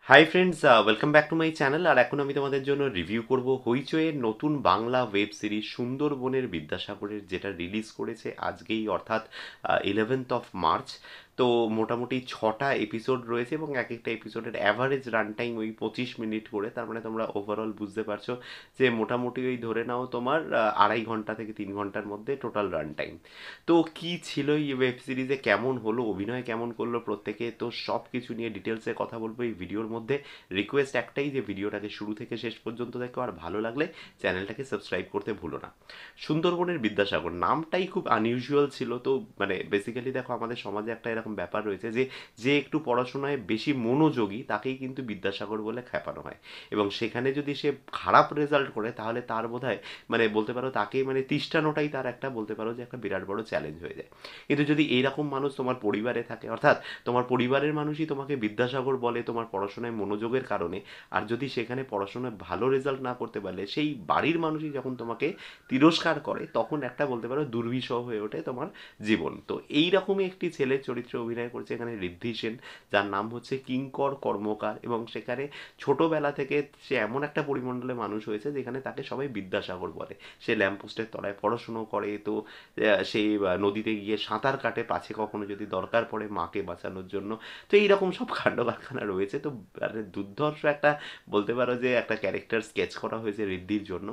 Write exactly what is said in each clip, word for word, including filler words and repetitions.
High friends, welcome back to my channel. আর এখন আমি তোমাদের জন্য রিভিউ করব হইচইয়ের নতুন বাংলা ওয়েব সিরিজ সুন্দরবনের বিদ্যাসাগরের, যেটা রিলিজ করেছে আজকেই, অর্থাৎ ইলেভেন্থ অফ মার্চ। তো মোটামুটি ছটা এপিসোড রয়েছে এবং এক একটা এপিসোডের অ্যাভারেজ রান টাইম ওই পঁচিশ মিনিট করে। তার মানে তোমরা ওভারঅল বুঝতে পারছো যে মোটামুটি ওই ধরে নাও তোমার আহ, আড়াই ঘন্টা থেকে তিন ঘন্টার মধ্যে টোটাল রান টাইম। তো কি ছিল এই ওয়েব সিরিজে, কেমন হলো, অভিনয় কেমন করলো প্রত্যেকে, তো সব কিছু নিয়ে ডিটেলসে কথা বলবো এই ভিডিওর মধ্যে। রিকোয়েস্ট একটাই যে ভিডিওটাকে শুরু থেকে শেষ পর্যন্ত দেখো, আর ভালো লাগলে চ্যানেলটাকে সাবস্ক্রাইব করতে ভুলো না। সুন্দরবনের বিদ্যাসাগর নামটাই খুব আনইউজুয়াল ছিল। তো মানে বেসিক্যালি দেখো, আমাদের সমাজে একটা এরকম ব্যাপার রয়েছে যে যে একটু পড়াশোনায় বেশি মনোযোগী তাকেই কিন্তু বিদ্যাসাগর বলে খ্যাপানো হয়, এবং সেখানে যদি সে খারাপ রেজাল্ট করে তাহলে তার বোধহয় মানে বলতে পারো তাকে মানে তিষ্ঠানোটাই তার একটা বলতে পারো যে একটা বিরাট বড় চ্যালেঞ্জ হয়ে যায়। কিন্তু যদি এইরকম মানুষ তোমার পরিবারে থাকে, অর্থাৎ তোমার পরিবারের মানুষই তোমাকে বিদ্যাসাগর বলে তোমার পড়াশোনায় মনোযোগের কারণে, আর যদি সেখানে পড়াশোনায় ভালো রেজাল্ট না করতে পারলে সেই বাড়ির মানুষই যখন তোমাকে তিরস্কার করে, তখন একটা বলতে পারো দুর্বিষহ হয়ে ওঠে তোমার জীবন। তো এইরকমই একটি ছেলের চরিত্রে অভিনয় করছে এখানে ঋদ্ধি সেন, যার নাম হচ্ছে কিঙ্কর কর্মকার। এবং সেখানে ছোটবেলা থেকে সে এমন একটা পরিমণ্ডলে মানুষ হয়েছে যেখানে তাকে সবাই বিদ্যাসাগর বলে। সে ল্যাম্পপোস্টের তলায় পড়াশুনো করে, তো আহ, সে আহ, নদীতে গিয়ে সাঁতার কাটে পাছে কখনো যদি দরকার পড়ে মাকে বাঁচানোর জন্য। তো এইরকম সব কাণ্ড কারখানা রয়েছে। তো মানে দুর্ধর্ষ একটা বলতে পারো যে একটা ক্যারেক্টার স্কেচ করা হয়েছে ঋদ্ধির জন্য।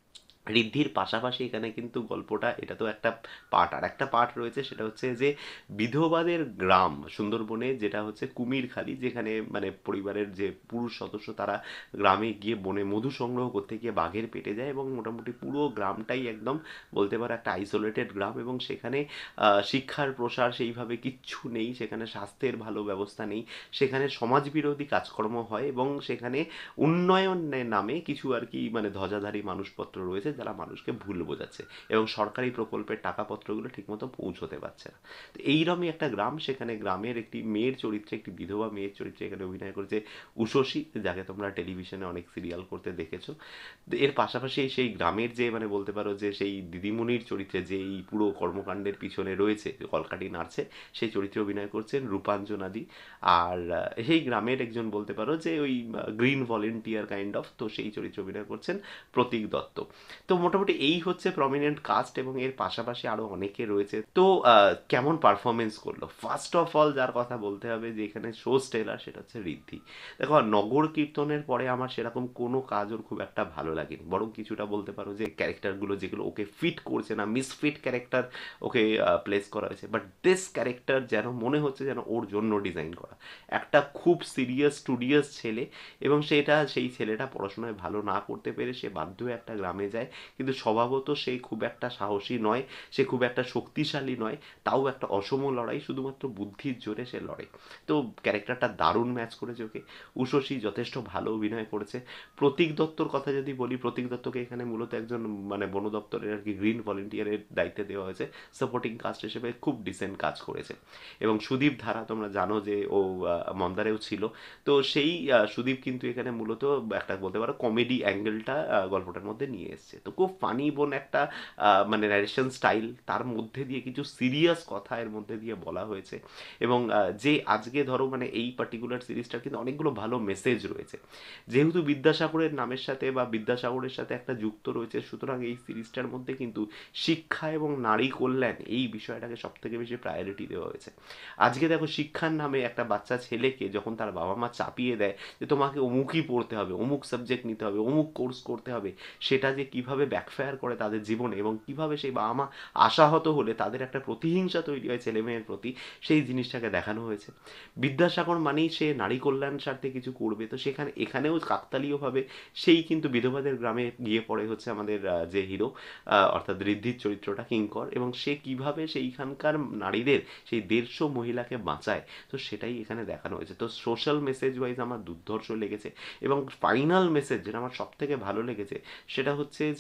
ঋদ্ধির পাশাপাশি এখানে কিন্তু গল্পটা, এটা তো একটা পার্ট, আর একটা পার্ট রয়েছে, সেটা হচ্ছে যে বিধবাদের গ্রাম সুন্দরবনে, যেটা হচ্ছে কুমিরখালি, যেখানে মানে পরিবারের যে পুরুষ সদস্য তারা গ্রামে গিয়ে বনে মধু সংগ্রহ করতে গিয়ে বাঘের পেটে যায়, এবং মোটামুটি পুরো গ্রামটাই একদম বলতে পারো একটা আইসোলেটেড গ্রাম। এবং সেখানে আহ, শিক্ষার প্রসার সেইভাবে কিচ্ছু নেই, সেখানে স্বাস্থ্যের ভালো ব্যবস্থা নেই, সেখানে সমাজবিরোধী কাজকর্ম হয়, এবং সেখানে উন্নয়নের নামে কিছু আর কি মানে ধ্বজাধারী মানুষপত্র রয়েছে যারা মানুষকে ভুল বোঝাচ্ছে, এবং সরকারি প্রকল্পের টাকাপত্রগুলো ঠিকমতো পৌঁছতে পারছে না। তো এইরকমই একটা গ্রাম, সেখানে গ্রামের একটি মেয়ের চরিত্রে, একটি বিধবা মেয়ের চরিত্রে এখানে অভিনয় করেছে উষসী, যাকে তোমরা টেলিভিশনে অনেক সিরিয়াল করতে দেখেছো। তো এর পাশাপাশি সেই গ্রামের যে মানে বলতে পারো যে সেই দিদিমণির চরিত্রে, যে এই পুরো কর্মকাণ্ডের পিছনে রয়েছে, যে কলকাঠি নাড়ছে, সেই চরিত্রে অভিনয় করছেন রূপাঞ্জনাদি। আর আহ, সেই গ্রামের একজন বলতে পারো যে ওই গ্রিন ভলেন্টিয়ার কাইন্ড অফ, তো সেই চরিত্রে অভিনয় করছেন প্রতীক দত্ত। তো মোটামুটি এই হচ্ছে প্রমিনেন্ট কাস্ট, এবং এর পাশাপাশি আরও অনেকে রয়েছে। তো আহ, কেমন পারফরমেন্স করলো, ফার্স্ট অফ অল যার কথা বলতে হবে যে এখানে শো স্টেলার, সেটা হচ্ছে ঋদ্ধি। দেখো, নগর কীর্তনের পরে আমার সেরকম কোনো কাজ ওর খুব একটা ভালো লাগেনি, বরং কিছুটা বলতে পারো যে ক্যারেক্টারগুলো যেগুলো ওকে ফিট করছে না, মিসফিট ক্যারেক্টার ওকে প্লেস করা হয়েছে। বাট দিস ক্যারেক্টার যেন মনে হচ্ছে যেন ওর জন্য ডিজাইন করা, একটা খুব সিরিয়াস স্টুডিয়াস ছেলে, এবং সেটা সেই ছেলেটা পড়াশোনায় ভালো না করতে পেরে সে বাধ্য হয়ে একটা গ্রামে যায়। কিন্তু স্বভাবত সে খুব একটা সাহসী নয়, সে খুব একটা শক্তিশালী নয়, তাও একটা অসম লড়াই, শুধুমাত্র বুদ্ধির জোরে সে লড়ে। তো ক্যারেক্টারটা দারুণ ম্যাচ করেছে ওকে। উষসী যথেষ্ট ভালো অভিনয় করেছে। প্রতীক দত্তর কথা যদি বলি, প্রতীক দত্তকে এখানে মূলত একজন মানে বন দপ্তরের আর কি গ্রিন ভলেন্টিয়ারের দায়িত্বে দেওয়া হয়েছে, সাপোর্টিং কাস্ট হিসেবে খুব ডিসেন্ট কাজ করেছে। এবং সুদীপ ধারা তোমরা জানো যে ও আহ, মন্দারেও ছিল। তো সেই আহ, সুদীপ কিন্তু এখানে মূলত একটা বলতে পারো কমেডি অ্যাঙ্গেলটা গল্পটার মধ্যে নিয়ে এসছে। তো খুব ফানি বোন একটা আহ, মানে ন্যারেশন স্টাইল, তার মধ্যে দিয়ে কিছু সিরিয়াস কথা এর মধ্যে দিয়ে বলা হয়েছে। এবং আহ, যে আজকে ধরো মানে এই পার্টিকুলার সিরিজটার কিন্তু অনেকগুলো ভালো মেসেজ রয়েছে, যেহেতু বিদ্যাসাগরের নামের সাথে বা বিদ্যাসাগরের সাথে একটা যুক্ত রয়েছে, সুতরাং এই সিরিজটার মধ্যে কিন্তু শিক্ষা এবং নারী কল্যাণ এই বিষয়টাকে সব থেকে বেশি প্রায়োরিটি দেওয়া হয়েছে। আজকে দেখো, শিক্ষার নামে একটা বাচ্চা ছেলেকে যখন তার বাবা মা চাপিয়ে দেয় যে তোমাকে অমুকই পড়তে হবে, অমুক সাবজেক্ট নিতে হবে, অমুক কোর্স করতে হবে, সেটা যে কিভাবে ব্যাকফায়ার করে তাদের জীবনে, এবং কিভাবে সেই বাবা মা আশাহত হলে তাদের একটা প্রতিহিংসা তৈরি হয় ছেলে মেয়ের প্রতি, সেই জিনিসটাকে দেখানো হয়েছে। বিদ্যাসাগর মানেই সে নারী কল্যাণ স্বার্থে কিছু করবে, তো সেখানে এখানেও কাকতালীয়ভাবে সেই কিন্তু বিধবাদের গ্রামে গিয়ে পড়ে হচ্ছে আমাদের আহ, যে হিরো, অর্থাৎ ঋদ্ধির চরিত্রটা কিঙ্কর, এবং সে কিভাবে সেইখানকার নারীদের সেই দেড়শো মহিলাকে বাঁচায়, তো সেটাই এখানে দেখানো হয়েছে। তো সোশ্যাল মেসেজ ওয়াইজ আমার দুর্ধর্ষ লেগেছে। এবং ফাইনাল মেসেজ যেটা আমার সব থেকে ভালো লেগেছে, সেটা হচ্ছে যে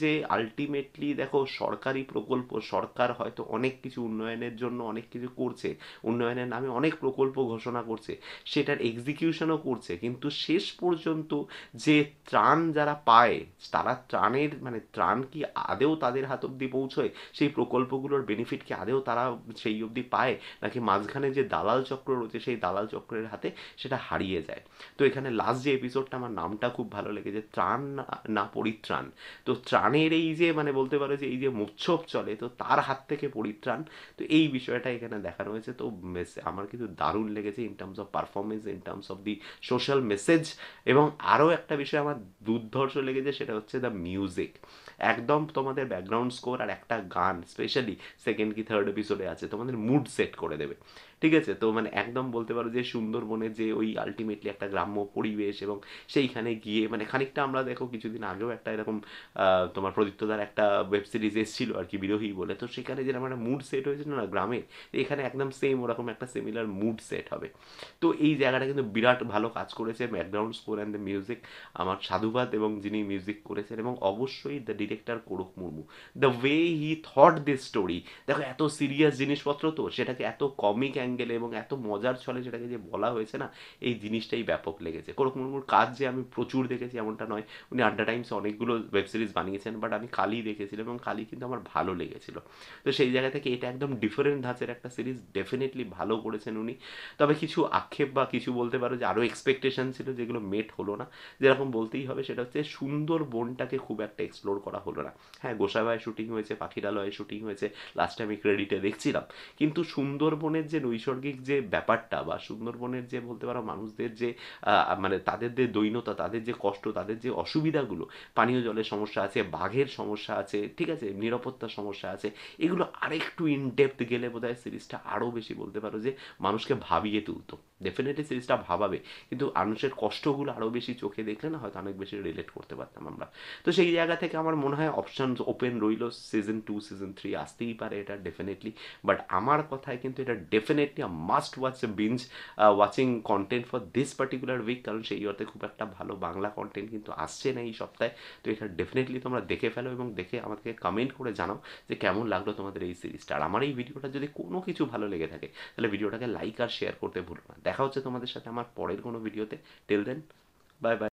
যে আলটিমেটলি দেখো সরকারি প্রকল্প, সরকার হয়তো অনেক কিছু উন্নয়নের জন্য অনেক কিছু করছে, উন্নয়নের নামে অনেক প্রকল্প ঘোষণা করছে, সেটার এক্সিকিউশনও করছে, কিন্তু শেষ পর্যন্ত যে ত্রাণ যারা পায় তারা ত্রাণের মানে ত্রাণ কি আদেও তাদের হাত অব্দি পৌঁছয়, সেই প্রকল্পগুলোর বেনিফিট কি আদেও তারা সেই অবধি পায়, নাকি মাঝখানে যে দালাল চক্র রয়েছে সেই দালাল চক্রের হাতে সেটা হারিয়ে যায়। তো এখানে লাস্ট যে এপিসোডটা আমার নামটা খুব ভালো লেগেছে, ত্রাণ না না পরিত্রাণ। তো ত্রাণের এই যে মানে বলতে পারো যে এই যে মোৎসব চলে, তো তার হাত থেকে পরিত্রাণ, তো এই বিষয়টা এখানে দেখানো হয়েছে। তো আমার কিন্তু দারুণ লেগেছে in terms of performance, in terms of the social message. এবং আরও একটা বিষয় আমার দুর্ধর্ষ লেগেছে, সেটা হচ্ছে দ্য মিউজিক। একদম তোমাদের ব্যাকগ্রাউন্ড স্কোর আর একটা গান স্পেশালি সেকেন্ড কি থার্ড এপিসোডে আছে, তোমাদের মুড সেট করে দেবে। ঠিক আছে, তো মানে একদম বলতে পারো যে সুন্দরবনের যে ওই আলটিমেটলি একটা গ্রাম্য পরিবেশ, এবং সেইখানে গিয়ে মানে খানিকটা আমরা দেখো কিছুদিন আগেও একটা এরকম তোমার প্রদীপ্তদার একটা ওয়েব সিরিজ এসেছিল আর কি, বিরোহী বলে, তো সেখানে যেরকম একটা মুড সেট হয়েছিল না গ্রামে, এখানে একদম সেম ওরকম একটা সিমিলার মুড সেট হবে। তো এই জায়গাটা কিন্তু বিরাট ভালো কাজ করেছে, background score and the music আমার সাধুবাদ, এবং যিনি মিউজিক করেছেন, এবং অবশ্যই the director Korok Murmu, the way he thought this story. দেখো এত সিরিয়াস জিনিসপত্র, তো সেটাকে এত কমিক অ্যাঙ্গেলে এবং এত মজার ছলে সেটাকে যে বলা হয়েছে না, এই জিনিসটাই ব্যাপক লেগেছে। কোরক মুর্মুর কাজ যে আমি প্রচুর দেখেছি এমনটা নয়, উনি আড্ডা টাইমসে অনেকগুলো ওয়েব সিরিজ বানিয়েছেন, বাট আমি কালি দেখেছিলাম এবং কালি কিন্তু আমার ভালো লেগেছিল। তো সেই জায়গা থেকে এটা একদম ডিফারেন্ট ধাঁচের একটা সিরিজ, ডেফিনেটলি ভালো করেছেন উনি। তবে কিছু আক্ষেপ বা কিছু বলতে পারো যে আরও এক্সপেকটেশন ছিল যেগুলো মেট হলো না, যেরকম বলতেই হবে সেটা হচ্ছে সুন্দরবনটাকে খুব একটা এক্সপ্লোর করা হলো না। হ্যাঁ, গোসাবায় শুটিং হয়েছে, পাখিরালয়ে শুটিং হয়েছে, লাস্টে আমি ক্রেডিটে দেখছিলাম, কিন্তু সুন্দরবনের যে নৈসর্গিক যে ব্যাপারটা, বা সুন্দরবনের যে বলতে পারো মানুষদের যে মানে তাদের যে দৈনতা, তাদের যে কষ্ট, তাদের যে অসুবিধাগুলো, পানীয় জলের সমস্যা আছে, বাঘের সমস্যা আছে, ঠিক আছে, নিরাপত্তার সমস্যা আছে, এগুলো আরেকটু ইন ডেপথ গেলে বোধহয় সিরিজটা আরও বেশি বলতে পারো যে মানুষকে ভাবিয়ে তুলতো। ডেফিনেটলি সিরিজটা ভাবাবে, কিন্তু মানুষের কষ্টগুলো আরও বেশি চোখে দেখলে না হয়তো অনেক বেশি রিলেট করতে পারতাম আমরা। তো সেই জায়গা থেকে আমার মনে হয় অপশান ওপেন রইল, সিজন টু সিজন থ্রি আসতেই পারে এটা ডেফিনেটলি, বাট আমার কথায় কিন্তু এটা definitely a must watch binge watching content for this particular week, কারণ সেই অর্থে খুব একটা ভালো বাংলা কন্টেন্ট কিন্তু আসছে না এই সপ্তাহে। তো এটা ডেফিনেটলি তোমরা দেখে ফেলো, এবং দেখে আমাকে কমেন্ট করে জানাও যে কেমন লাগলো তোমাদের এই সিরিজটা। আর আমার এই ভিডিওটা যদি কোনো কিছু ভালো লেগে থাকে, তাহলে ভিডিওটাকে লাইক আর শেয়ার করতে ভুলো না। দেখা হচ্ছে তোমাদের সাথে আমার পরের কোনো ভিডিওতে। Till then, bye by.